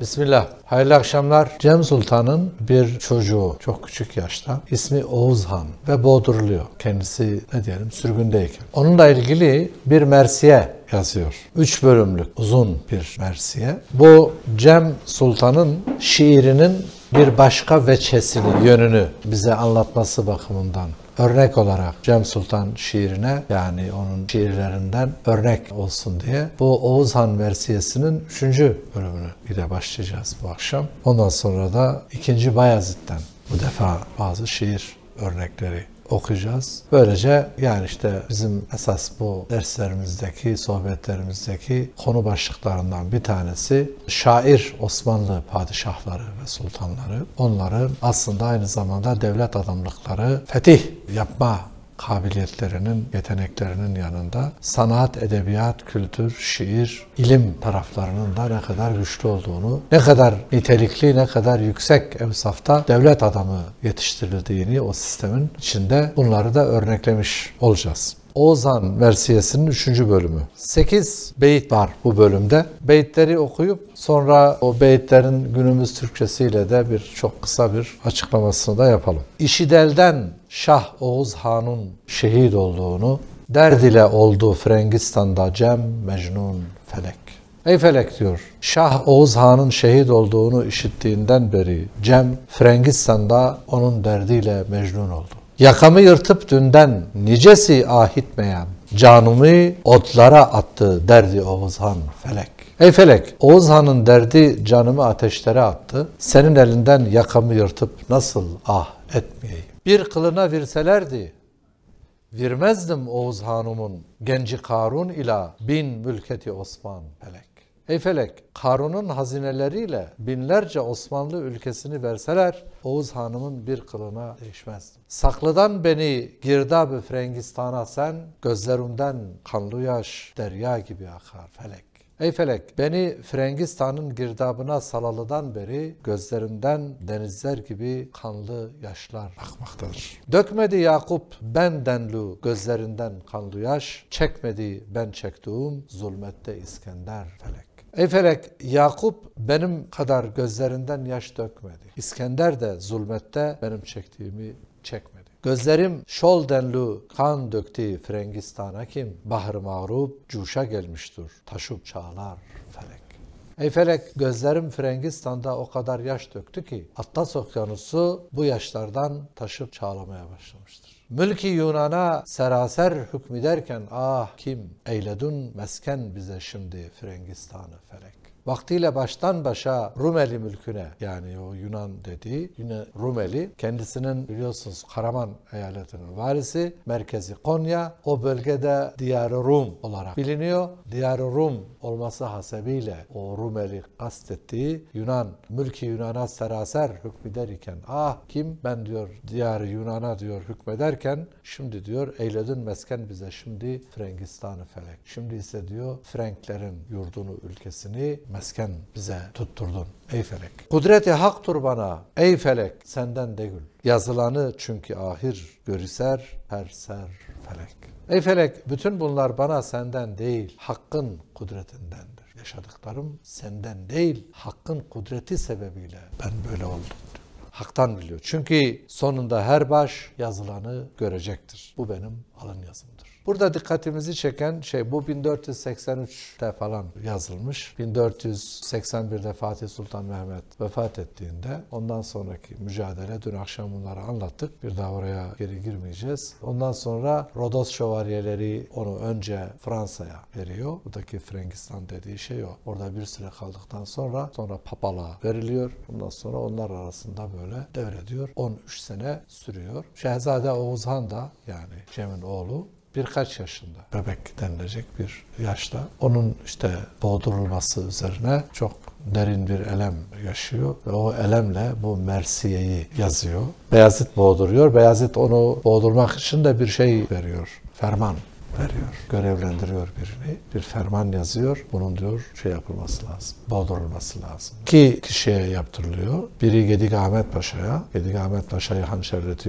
Bismillah. Hayırlı akşamlar. Cem Sultan'ın bir çocuğu çok küçük yaşta. İsmi Oğuz Han ve boğduruluyor. Kendisi sürgündeyken. Onunla ilgili bir mersiye yazıyor. 3 bölümlük uzun bir mersiye. Bu Cem Sultan'ın şiirinin bir başka veçesini, yönünü bize anlatması bakımından örnek olarak Cem Sultan şiirine, yani onun şiirlerinden örnek olsun diye bu Oğuz Han mersiyesinin 3. bölümünü ile başlayacağız bu akşam. Ondan sonra da 2. Bayezid'den bu defa bazı şiir örnekleri okuyacağız. Böylece bizim esas bu derslerimizdeki, sohbetlerimizdeki konu başlıklarından bir tanesi şair Osmanlı padişahları ve sultanları. Onların aslında aynı zamanda devlet adamlıkları, fetih yapma kabiliyetlerinin, yeteneklerinin yanında sanat, edebiyat, kültür, şiir, ilim taraflarının da ne kadar güçlü olduğunu, ne kadar nitelikli, ne kadar yüksek evsafta devlet adamı yetiştirildiğini o sistemin içinde bunları da örneklemiş olacağız. Oğuz Han mersiyesinin 3. bölümü. 8 beyit var bu bölümde. Beyitleri okuyup sonra o beyitlerin günümüz Türkçesiyle de çok kısa bir açıklamasını da yapalım. İşidel'den Şah Oğuz Han'ın şehit olduğunu, derd ile oldu Frengistan'da Cem Mecnun Felek. Ey Felek diyor, Şah Oğuz Han'ın şehit olduğunu işittiğinden beri Cem Frengistan'da onun derdiyle mecnun oldu. Yakamı yırtıp dünden nicesi ahitmeyen, canımı otlara attı derdi Oğuz Han Felek. Ey Felek, Oğuz Han'ın derdi canımı ateşlere attı, senin elinden yakamı yırtıp nasıl ah etmeyeyim. Bir kılına virselerdi, virmezdim Oğuz Han'ımın genci Karun ila 1000 mülketi Osman Felek. Ey Felek, Karun'un hazineleriyle binlerce Osmanlı ülkesini verseler, Oğuz Han'ımın bir kılına değişmezdim. Saklıdan beni girdab-ı Frengistan'a sen, gözlerimden kanlı yaş derya gibi akar Felek. Ey Felek, beni Frengistan'ın girdabına salalıdan beri gözlerimden denizler gibi kanlı yaşlar akmaktadır. Dökmedi Yakup bendenlu gözlerinden kanlı yaş, çekmedi ben çektiğim zulmette İskender Felek. Ey Felek, Yakup benim kadar gözlerinden yaş dökmedi. İskender de zulmette benim çektiğimi çekmedi. Gözlerim şol denli kan döktü Frengistan'a kim? Bahr-ı mağrub cuşa gelmiştir, taşıp çağlar Felek. Ey Felek, gözlerim Frengistan'da o kadar yaş döktü ki Atlas Okyanusu bu yaşlardan taşıp çağlamaya başlamıştır. Mülki Yunan'a seraser hükmederken ah kim eyledun mesken bize şimdi Frengistan'ı Felek. Vaktiyle baştan başa Rumeli mülküne, yani o Yunan dediği yine Rumeli, kendisinin biliyorsunuz Karaman eyaletinin varisi, merkezi Konya, o bölgede Diyar-ı Rum olarak biliniyor. Diyar-ı Rum olması hasebiyle o Rumeli kastettiği Yunan, mülki Yunan'a seraser hükmeder iken ah kim ben diyor Diyar-ı Yunan'a diyor hükmederken şimdi diyor eyledin mesken bize şimdi Frengistan'ı Felek. Şimdi ise diyor Frenklerin yurdunu, ülkesini mesken bize tutturdun ey Felek. Kudreti haktır bana ey Felek senden değil. Yazılanı çünkü ahir görüser her ser Felek. Ey Felek bütün bunlar bana senden değil hakkın kudretindendir. Yaşadıklarım senden değil hakkın kudreti sebebiyle ben böyle oldum. Hak'tan biliyor. Çünkü sonunda her baş yazılanı görecektir. Bu benim alın yazımdır. Burada dikkatimizi çeken bu 1483'te falan yazılmış. 1481'de Fatih Sultan Mehmet vefat ettiğinde ondan sonraki mücadele, dün akşam bunları anlattık. Bir daha oraya geri girmeyeceğiz. Ondan sonra Rodos şövalyeleri onu önce Fransa'ya veriyor. Buradaki Frengistan dediği şey o. Orada bir süre kaldıktan sonra papalığa veriliyor. Ondan sonra onlar arasında böyle devrediyor. 13 sene sürüyor. Şehzade Oğuz Han da yani Cem'in oğlu birkaç yaşında, bebek denilecek bir yaşta. Onun boğdurulması üzerine çok derin bir elem yaşıyor ve o elemle bu mersiyeyi yazıyor. Beyazıt boğduruyor. Beyazıt onu boğdurmak için de bir şey veriyor. Ferman veriyor. Görevlendiriyor birini. Bir ferman yazıyor. Bunun diyor yapılması lazım. Boğdurulması lazım. 2 kişiye yaptırılıyor. Biri Gedik Ahmet Paşa'ya. Gedik Ahmet Paşa'yı hançerletiyor.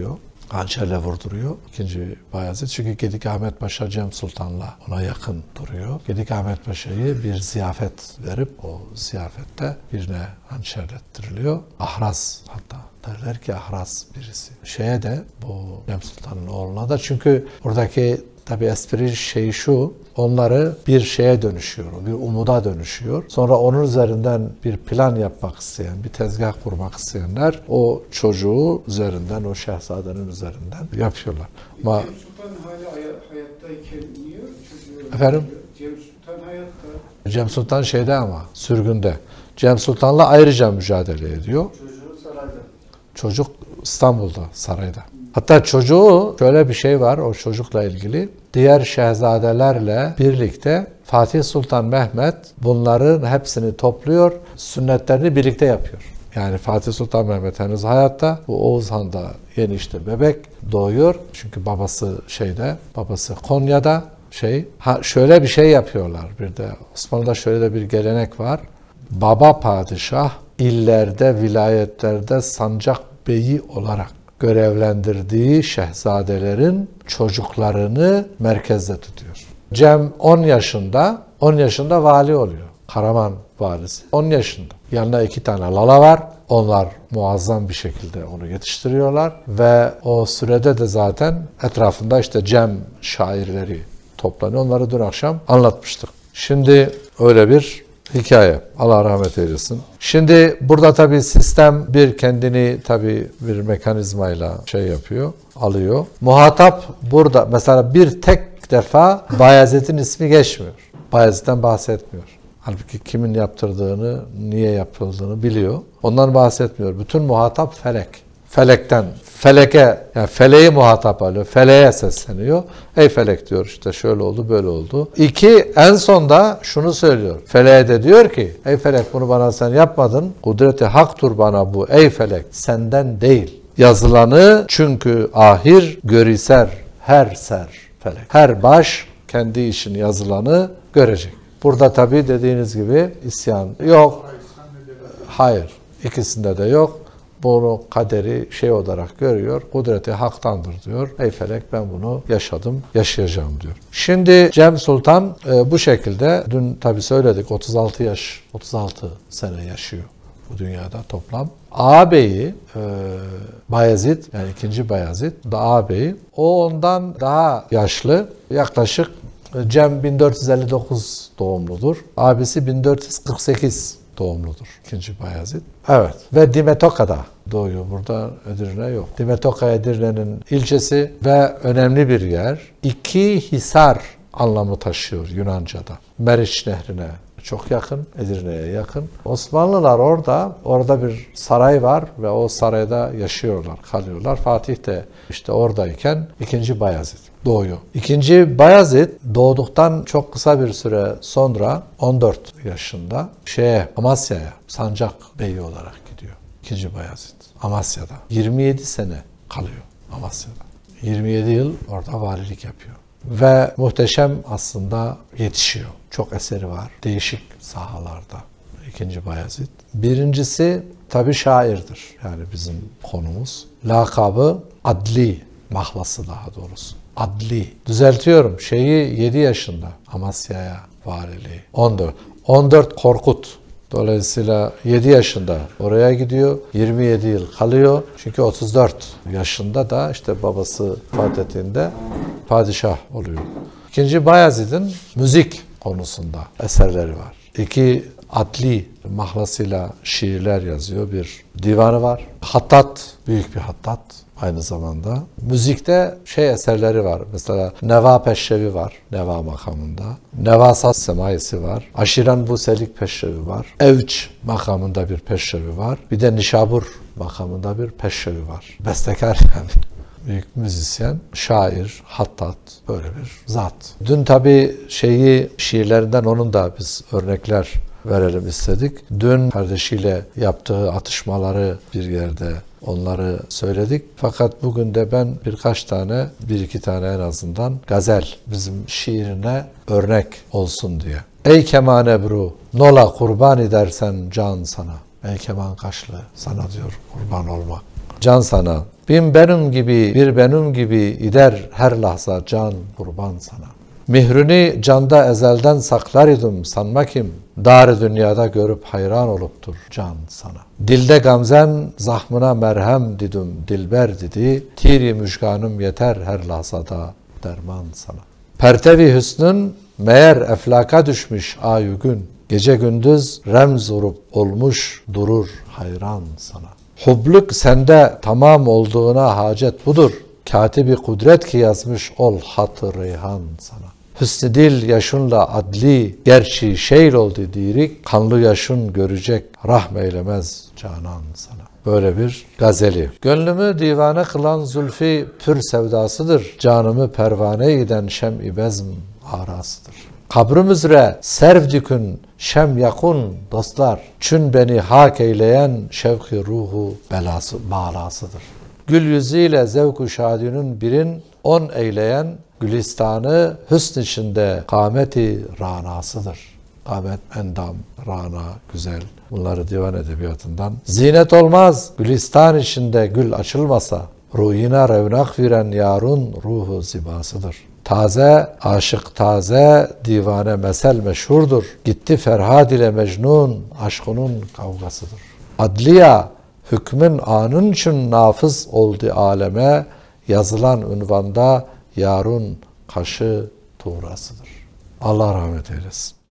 hançerle vurduruyor 2. Bayezid. Çünkü Gedik Ahmet Paşa Cem Sultan'la ona yakın duruyor. Gedik Ahmet Paşa'yı bir ziyafet verip o ziyafette birine hançerlettiriliyor. Ahraz hatta. Derler ki Ahraz birisi. Şeye de bu Cem Sultan'ın oğluna da, çünkü buradaki tabii espri şeyi şu, onları bir şeye dönüşüyor, bir umuda dönüşüyor. Sonra onun üzerinden bir plan yapmak isteyen, bir tezgah kurmak isteyenler o çocuğu üzerinden, o şehzadenin üzerinden yapıyorlar. Ama Cem Sultan hala hayattayken niye çocuğu? Efendim? Cem Sultan hayatta. Cem Sultan şeyde ama sürgünde. Cem Sultan'la ayrıca mücadele ediyor. Çocuğu sarayda. Çocuk İstanbul'da, sarayda. Hatta çocuğu, şöyle bir şey var o çocukla ilgili. Diğer şehzadelerle birlikte Fatih Sultan Mehmet bunların hepsini topluyor, sünnetlerini birlikte yapıyor. Yani Fatih Sultan Mehmet henüz hayatta, bu Oğuz Han da yeni işte bebek doğuyor. Çünkü babası Konya'da şöyle bir şey yapıyorlar bir de. Osmanlı'da şöyle de bir gelenek var. Baba padişah illerde, vilayetlerde sancak beyi olarak görevlendirdiği şehzadelerin çocuklarını merkezde tutuyor. Cem 10 yaşında vali oluyor. Karaman valisi 10 yaşında. Yanına 2 tane lala var. Onlar muazzam bir şekilde onu yetiştiriyorlar ve o sürede de zaten etrafında işte Cem şairleri toplanıyor. Onları dün akşam anlatmıştık. Şimdi öyle bir hikaye. Allah rahmet eylesin. Şimdi burada tabii sistem kendini tabii bir mekanizmayla alıyor. Muhatap burada mesela bir tek defa Bayezid'in ismi geçmiyor. Bayezid'den bahsetmiyor. Halbuki kimin yaptırdığını, niye yapıldığını biliyor. Ondan bahsetmiyor. Bütün muhatap Felek. Feleği muhatap alıyor. Feleğe sesleniyor. Ey Felek diyor, işte şöyle oldu, böyle oldu. 2, en sonda şunu söylüyor. Feleğe de diyor ki, ey Felek bunu bana sen yapmadın. Kudreti haktur bana bu. Ey Felek senden değil. Yazılanı çünkü ahir görüser her ser felek. Her baş kendi işini yazılanı görecek. Burada tabii dediğiniz gibi isyan yok. Hayır. İkisinde de yok. Bunu kaderi olarak görüyor. Kudreti haktandır diyor. Ey Felek ben bunu yaşadım, yaşayacağım diyor. Şimdi Cem Sultan bu şekilde, dün tabii söyledik 36 sene yaşıyor bu dünyada toplam. Ağabeyi Bayezid, yani 2. Bayezid da ağabeyi. O ondan daha yaşlı, yaklaşık Cem 1459 doğumludur. Abisi 1448 doğumludur 2. Bayezid. Evet. Ve Dimetoka'da doğuyor. Burada Edirne yok. Dimetoka Edirne'nin ilçesi ve önemli bir yer. 2 hisar anlamı taşıyor Yunanca'da. Meriç Nehri'ne çok yakın, Edirne'ye yakın. Osmanlılar orada bir saray var ve o sarayda yaşıyorlar, kalıyorlar. Fatih de işte oradayken 2. Bayezid doğuyor. 2. Bayezid doğduktan çok kısa bir süre sonra 14 yaşında Amasya'ya sancak beyi olarak gidiyor. 2. Bayezid Amasya'da. 27 sene kalıyor Amasya'da. 27 yıl orada valilik yapıyor. Ve muhteşem aslında yetişiyor. Çok eseri var. Değişik sahalarda 2. Bayezid. Birincisi tabii şairdir. Yani bizim konumuz. Lakabı Adli, mahlası daha doğrusu. Adli. Düzeltiyorum. 7 yaşında Amasya'ya valiliği. 14 Korkut. Dolayısıyla 7 yaşında oraya gidiyor. 27 yıl kalıyor. Çünkü 34 yaşında da işte babası fethettiğinde padişah oluyor. 2. Bayezid'in müzik konusunda eserleri var. 2 Adli mahlasıyla şiirler yazıyor. Bir divanı var. Hattat, büyük bir hattat aynı zamanda. Müzikte eserleri var. Mesela Neva Peşrevi var. Neva makamında. Neva Saz Semaisi var. Aşiran Buselik Peşrevi var. Evç makamında bir peşrevi var. Bir de Nişabur makamında bir peşrevi var. Bestekar yani. Büyük müzisyen, şair, hattat, böyle bir zat. Dün tabii şiirlerinden onun da biz örnekler verelim istedik. Dün kardeşiyle yaptığı atışmaları bir yerde onları söyledik. Fakat bugün de ben bir iki tane en azından gazel bizim şiirine örnek olsun diye. Ey keman ebru, nola kurban edersen can sana. Ey keman kaşlı, sana diyor kurban olmak. Can sana, Bin benim gibi, bir benim gibi gider her lahza can kurban sana. Mihrünü canda ezelden saklar idim sanma kim, dar dünyada görüp hayran oluptur can sana. Dilde gamzen zahmına merhem didim dilber dedi, tiri müşkanım yeter her lahzada derman sana. Pertevi hüsnün meğer eflaka düşmüş ayu gün, gece gündüz remz vurup olmuş durur hayran sana. Hubluk sende tamam olduğuna hacet budur, katibi kudret ki yazmış ol hat-ı reyhan sana. Hüsnü dil yaşınla adli, gerçi şeir oldu dirik, kanlı yaşın görecek, rahm eylemez canan sana. Böyle bir gazeli. Gönlümü divane kılan zülfi pür sevdasıdır, canımı pervane eden şem-i bezm arasıdır. Kabrim üzere serv dükün, şem yakun dostlar, çün beni hak eyleyen şevk-i ruhu balasıdır. Gül yüzüyle zevk-u şadinin birin, on eyleyen gülistanı hüsn içinde kâmeti ranasıdır. Kâmet, endam, rana, güzel. Bunları divan edebiyatından. Zinet olmaz, gülistan içinde gül açılmasa, ruhine revnak veren yarun ruhu zibasıdır. Taze, aşık taze, divane mesel meşhurdur. Gitti Ferhad ile Mecnun, aşkının kavgasıdır. Adliya, hükmün anın için nafız oldu aleme, yazılan ünvanda yarun kaşı tuğrasıdır. Allah rahmet eylesin.